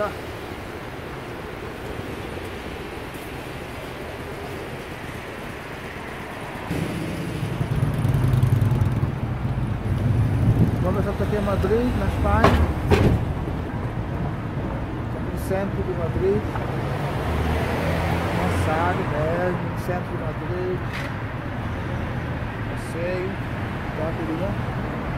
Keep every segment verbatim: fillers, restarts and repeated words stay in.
volta. Vamos aqui em Madrid, na Espanha. No centro de Madrid. Cansado mesmo, no centro de Madrid. Passeio. Rapidinho.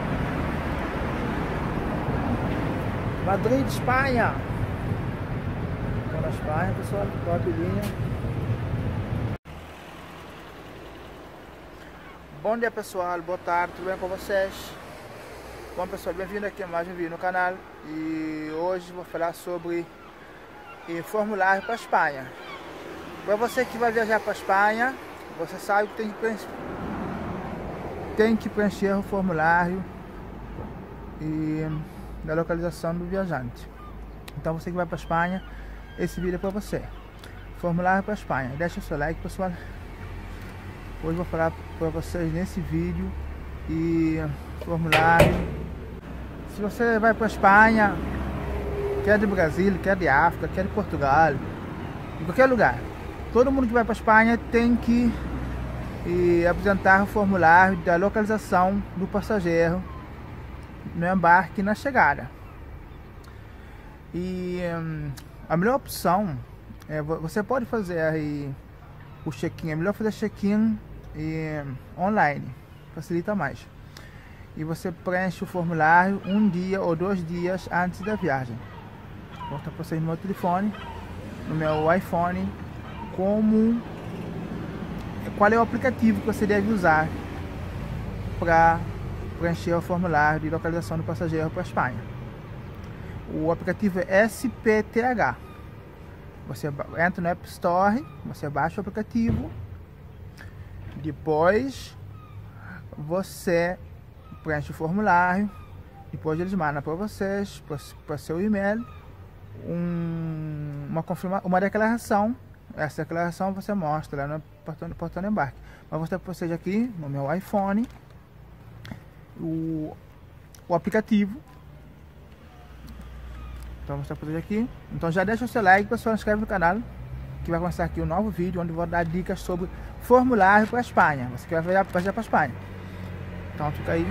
Madrid, Espanha. Estou na Espanha, pessoal, rapidinho. Bom dia, pessoal, boa tarde, tudo bem com vocês? Bom, pessoal, bem-vindo aqui a mais um vídeo no canal. E hoje vou falar sobre o formulário para a Espanha. Para você que vai viajar para a Espanha, você sabe que tem que preencher, tem que preencher o formulário e da localização do viajante. Então você que vai para a Espanha, esse vídeo é para você. Formulário para a Espanha. Deixa o seu like, pessoal. Hoje eu vou falar para vocês nesse vídeo e formulário. Se você vai para a Espanha, quer de Brasil, quer de África, quer de Portugal, em qualquer lugar, todo mundo que vai para a Espanha tem que e, apresentar o formulário da localização do passageiro no embarque e na chegada. E hum, a melhor opção é você pode fazer aí o check-in. É melhor fazer check-in online, facilita mais. E você preenche o formulário um dia ou dois dias antes da viagem. Vou mostrar para vocês no meu telefone, no meu iPhone, como qual é o aplicativo que você deve usar para preencher o formulário de localização do passageiro para a Espanha. O aplicativo é S P T H. Você entra no App Store, você baixa o aplicativo, depois você preenche o formulário, depois eles mandam para vocês, para seu e-mail, um, uma, confirma, uma declaração. Essa declaração você mostra lá no portão, portão de embarque. Mas vou mostrar para vocês aqui no meu iPhone o, o aplicativo. Então vou mostrar para vocês aqui. Então já deixa o seu like, pessoal, inscreve no canal, que vai começar aqui um novo vídeo onde eu vou dar dicas sobre formulário para a Espanha. Você que vai viajar para a Espanha. Então fica aí.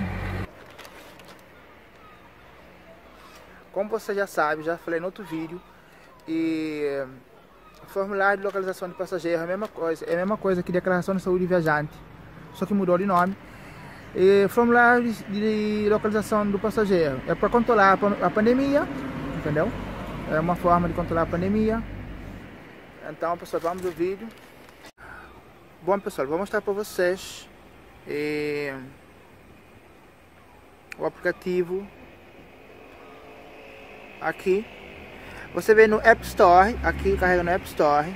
Como você já sabe, já falei no outro vídeo, e formulário de localização de passageiro é a mesma coisa, é a mesma coisa que declaração de saúde de viajante, só que mudou de nome. E formulário de localização do passageiro é para controlar a pandemia, entendeu? É uma forma de controlar a pandemia. Então, pessoal, vamos ao vídeo. Bom, pessoal, vou mostrar para vocês e, o aplicativo aqui. Você vem no App Store, aqui carrega no App Store.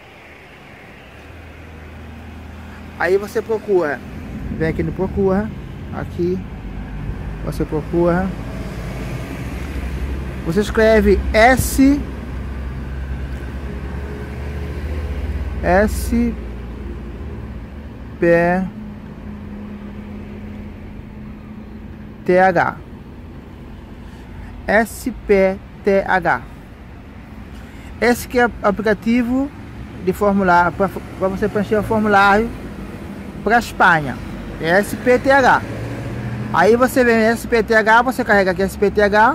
Aí você procura, vem aqui no procura, aqui você procura, você escreve S S P T H S P T H. Esse que é o aplicativo de formulário para você preencher o formulário para a Espanha. É S P T H. Aí você vem S P T H, você carrega aqui S P T H.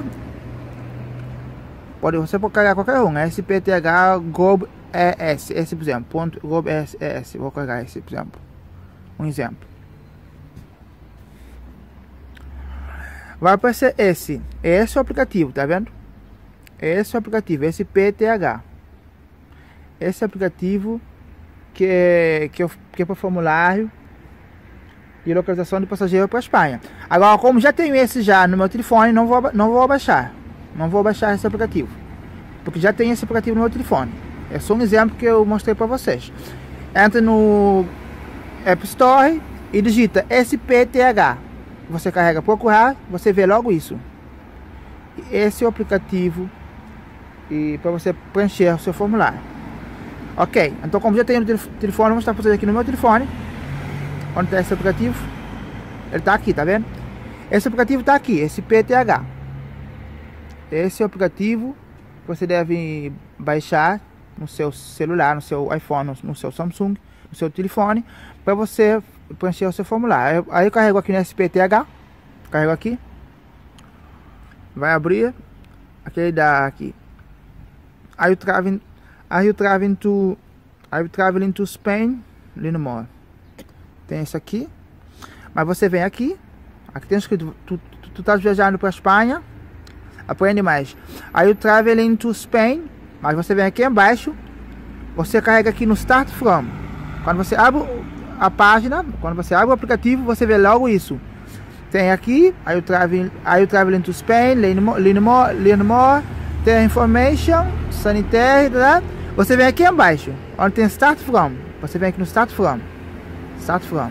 Pode você pode carregar qualquer um. S P T H Gov E S. Esse por exemplo. Ponto Gov E S. Vou carregar esse por exemplo. Um exemplo. Vai aparecer esse. Esse é o aplicativo, tá vendo? Esse é o aplicativo, S P T H. Esse aplicativo que é, que é, que é para formulário e localização de passageiro para a Espanha. Agora, como já tenho esse já no meu telefone, não vou, não vou baixar. Não vou baixar esse aplicativo, porque já tem esse aplicativo no meu telefone. É só um exemplo que eu mostrei para vocês. Entra no App Store e digita S P T H. Você carrega procurar, você vê logo isso. Esse é o aplicativo e para você preencher o seu formulário. Ok, então como já tenho no telefone, vou mostrar para vocês aqui no meu telefone onde está esse aplicativo. Ele está aqui, tá vendo? Esse aplicativo está aqui, esse S P T H. Esse é o aplicativo você deve baixar no seu celular, no seu iPhone, no, no seu Samsung, no seu telefone, para você preencher o seu formulário. Aí eu carrego aqui no S P T H, carrego aqui, vai abrir, aquele da aqui. Are you traveling, are you traveling to, are you traveling to Spain? Learn more. Tem isso aqui, mas você vem aqui, aqui tem escrito, tu, tu, tu tá viajando para a Espanha, aprende mais. Are you traveling to Spain? Mas você vem aqui embaixo, você carrega aqui no Start From. Quando você abre a página, quando você abre o aplicativo, você vê logo isso. Tem aqui, Are you traveling, are you traveling to Spain? Learn more, learn more, learn more. Tem a information, sanitary, tá? Você vem aqui embaixo, onde tem Start From. Você vem aqui no Start From. Start From.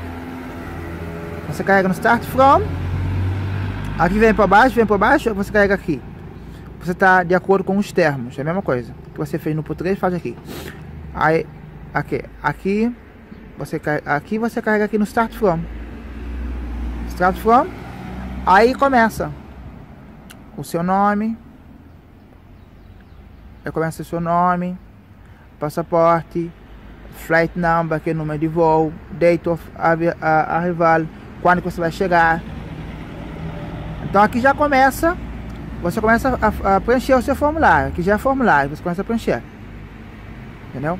Você carrega no Start From. Aqui vem para baixo, vem para baixo, você carrega aqui. Você está de acordo com os termos, é a mesma coisa que você fez no português, faz aqui. Aí, aqui, aqui você aqui você carrega aqui no Start From. Start From. Aí começa o seu nome. Aí começa o seu nome, passaporte, flight number, que é o número de voo, date of arrival, quando que você vai chegar. Então aqui já começa, você começa a, a preencher o seu formulário. Aqui já é formulário, você começa a preencher. Entendeu?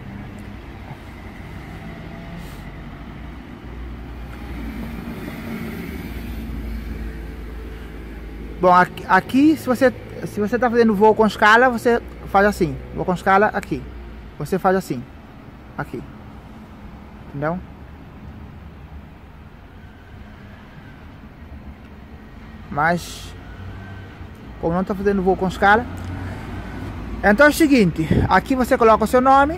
Bom, aqui, aqui se você se você está fazendo voo com escala, você faz assim. Voo com escala aqui. Você faz assim. Aqui. Entendeu? Mas como não está fazendo voo com escala, então é o seguinte, aqui você coloca o seu nome,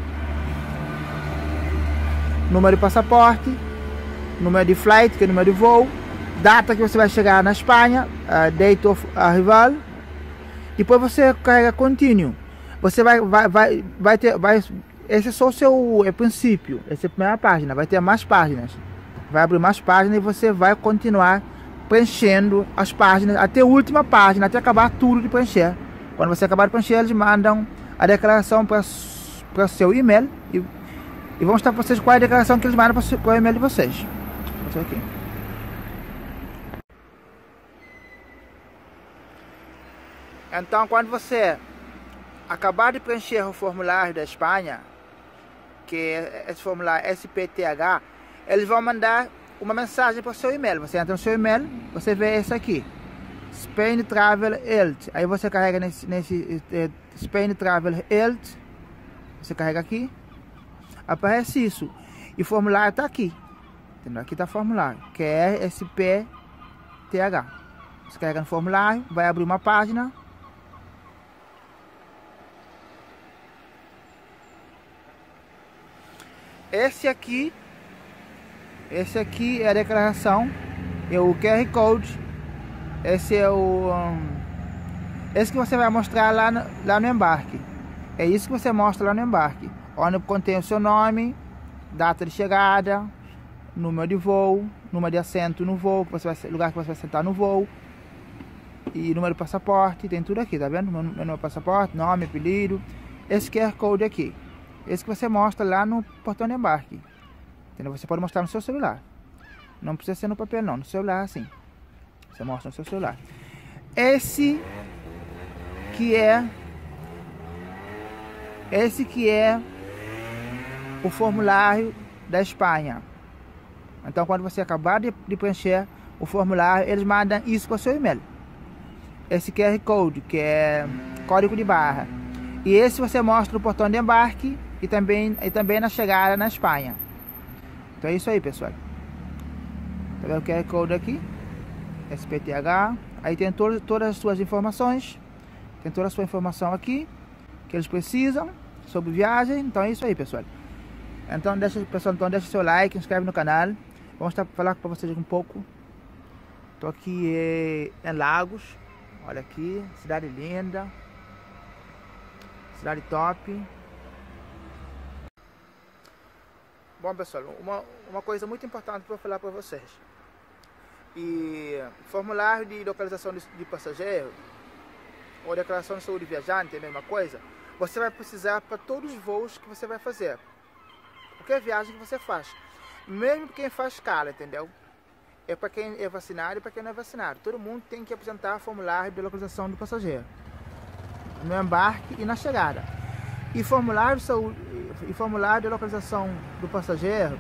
número de passaporte, número de flight, que é o número de voo, data que você vai chegar na Espanha, uh, date of arrival. Depois você carrega continue. Você vai vai vai vai ter vai esse é só o seu é princípio, essa é a primeira página, vai ter mais páginas. Vai abrir mais páginas e você vai continuar preenchendo as páginas até a última página, até acabar tudo de preencher. Quando você acabar de preencher, eles mandam a declaração para o seu e-mail e, e vão mostrar para vocês qual é a declaração que eles mandam para o e-mail de vocês. Vou aqui. Então, quando você acabar de preencher o formulário da Espanha, que é esse formulário S P T H, eles vão mandar uma mensagem para o seu e-mail. Você entra no seu e-mail, você vê esse aqui, Spain Travel Health. Aí você carrega nesse, nesse é, Spain Travel Health, você carrega aqui, aparece isso. E o formulário está aqui, entendeu? Aqui está o formulário, que é S P T H. Você carrega no formulário, vai abrir uma página. Esse aqui, esse aqui é a declaração, é o Q R Code. Esse é o, um, esse que você vai mostrar lá no, lá no embarque. É isso que você mostra lá no embarque, onde contém o seu nome, data de chegada, número de voo, número de assento no voo, que você vai, lugar que você vai sentar no voo, e número de passaporte, tem tudo aqui, tá vendo? Meu número de passaporte, nome, apelido, esse Q R Code aqui. Esse que você mostra lá no portão de embarque. Entendeu? Você pode mostrar no seu celular. Não precisa ser no papel não, no celular assim. Você mostra no seu celular. Esse que é esse que é o formulário da Espanha. Então, quando você acabar de, de preencher o formulário, eles mandam isso para o seu e-mail. Esse Q R Code, que é código de barra. E esse você mostra no portão de embarque e também, e também na chegada na Espanha. Então é isso aí, pessoal. Tá vendo o Q R Code aqui? S P T H. Aí tem todo, todas as suas informações. Tem toda a sua informação aqui que eles precisam sobre viagem. Então é isso aí, pessoal. Então deixa, pessoal, então deixa seu like, inscreve no canal. Vamos estar falar para vocês um pouco. Tô aqui é, em Lagos. Olha aqui, cidade linda. Cidade top. Bom, pessoal, uma, uma coisa muito importante para falar para vocês. E formulário de localização de, de passageiro, ou declaração de saúde viajante, é a mesma coisa, você vai precisar para todos os voos que você vai fazer. Qualquer viagem que você faz. Mesmo quem faz escala, entendeu? É para quem é vacinado e para quem não é vacinado. Todo mundo tem que apresentar formulário de localização do passageiro no embarque e na chegada. E formulário de saúde, e formulário de localização do passageiro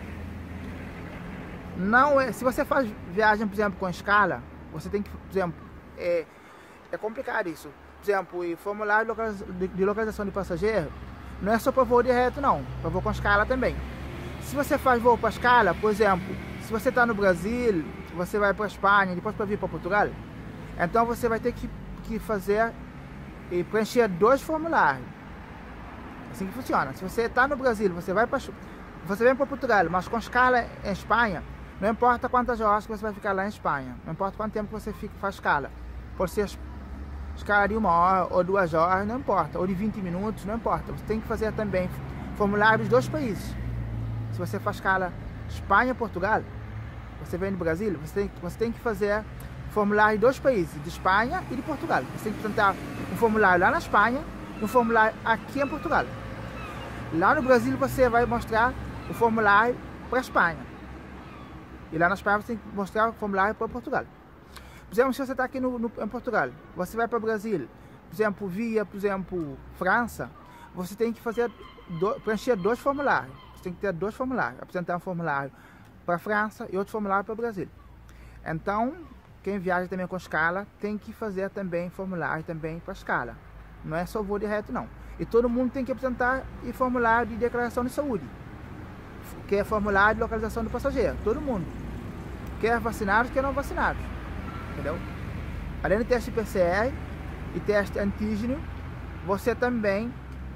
não é. Se você faz viagem, por exemplo, com escala, você tem que, por exemplo, é, é complicado isso. Por exemplo, e formulário de localização de, de localização de passageiro não é só para voo direto, não. Para voo com escala também. Se você faz voo para escala, por exemplo, se você está no Brasil, você vai para a Espanha, depois para vir para Portugal, então você vai ter que, que fazer e preencher dois formulários. Assim que funciona. Se você está no Brasil, você vai para você vem para Portugal, mas com escala em Espanha, não importa quantas horas que você vai ficar lá em Espanha, não importa quanto tempo que você fica, faz escala, pode ser escala de uma hora ou duas horas, não importa, ou de vinte minutos, não importa. Você tem que fazer também formulário dos dois países. Se você faz escala Espanha-Portugal, você vem do Brasil, você tem, você tem que fazer formulário de dois países, de Espanha e de Portugal. Você tem que apresentar um formulário lá na Espanha e um formulário aqui em Portugal. Lá no Brasil você vai mostrar o formulário para a Espanha. E lá na Espanha você tem que mostrar o formulário para Portugal. Por exemplo, se você está aqui no, no, em Portugal, você vai para o Brasil, por exemplo, via, por exemplo, França, você tem que fazer do, preencher dois formulários. Você tem que ter dois formulários, apresentar um formulário para a França e outro formulário para o Brasil. Então, quem viaja também com escala tem que fazer também formulário também para escala. Não é só voo direto, não. E todo mundo tem que apresentar e formulário de declaração de saúde, que é formulário de localização do passageiro. Todo mundo. Quer vacinados, quer não vacinados. Entendeu? Além do teste P C R e teste antígeno, você também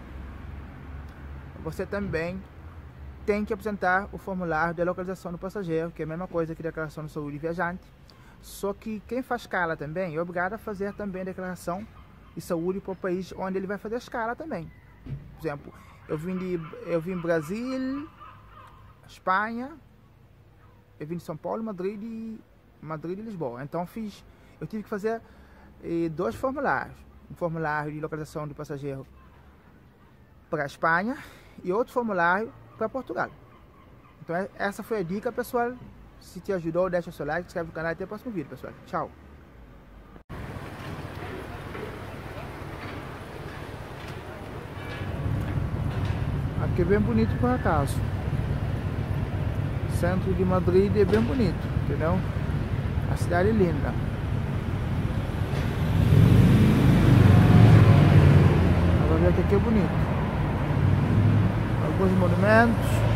você também tem que apresentar o formulário de localização do passageiro, que é a mesma coisa que declaração de saúde viajante. Só que quem faz escala também é obrigado a fazer também a declaração de saúde para o país onde ele vai fazer a escala também. Por exemplo, eu vim de eu vim Brasil, Espanha, eu vim de São Paulo, Madrid e Madrid e Lisboa. Então fiz, eu tive que fazer eh, dois formulários, um formulário de localização do passageiro para a Espanha e outro formulário para Portugal. Então essa foi a dica, pessoal. Se te ajudou, deixa o seu like, se inscreve no canal e até o próximo vídeo, pessoal. Tchau! Aqui é bem bonito por acaso. O centro de Madrid é bem bonito, entendeu? A cidade é linda. Agora ver que aqui é bonito. Alguns monumentos.